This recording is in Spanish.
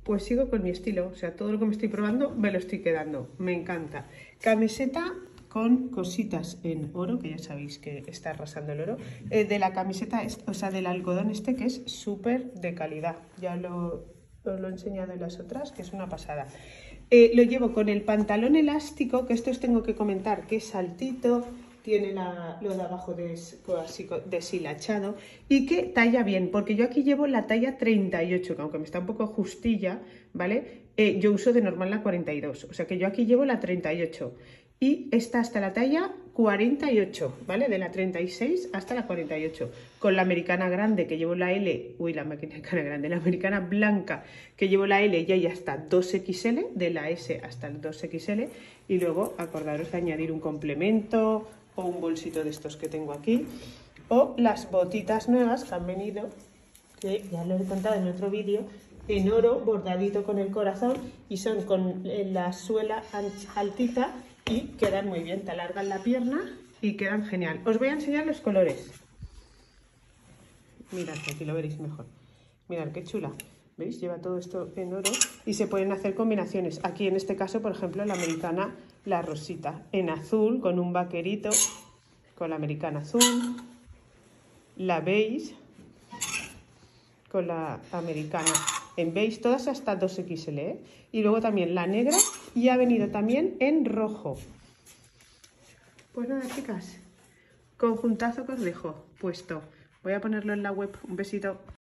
pues sigo con mi estilo. O sea, todo lo que me estoy probando me lo estoy quedando. Me encanta. Camiseta con cositas en oro, que ya sabéis que está arrasando el oro. De la camiseta, o sea, del algodón este, que es súper de calidad. Ya os lo he enseñado en las otras, que es una pasada. Lo llevo con el pantalón elástico, que esto os tengo que comentar, que es saltito, tiene lo de abajo así deshilachado y que talla bien, porque yo aquí llevo la talla 38, que aunque me está un poco justilla, ¿vale? Yo uso de normal la 42, o sea que yo aquí llevo la 38 y está hasta la talla 48, ¿vale? De la 36 hasta la 48. Con la americana grande que llevo la L, la americana grande, la americana blanca que llevo la L y hay hasta 2XL, de la S hasta el 2XL. Y luego acordaros de añadir un complemento o un bolsito de estos que tengo aquí. O las botitas nuevas que han venido, que ya lo he contado en otro vídeo, en oro, bordadito con el corazón y son con la suela altita y quedan muy bien, te alargan la pierna y quedan genial. Os voy a enseñar los colores. Mirad, aquí lo veréis mejor. Mirad qué chula. ¿Veis? Lleva todo esto en oro y se pueden hacer combinaciones. Aquí en este caso, por ejemplo, la americana, la rosita, en azul con un vaquerito, con la americana azul, la beige con la americana en beige, todas hasta 2XL, ¿eh? Y luego también la negra y ha venido también en rojo. Pues nada, chicas, conjuntazo que os dejo puesto. Voy a ponerlo en la web. Un besito.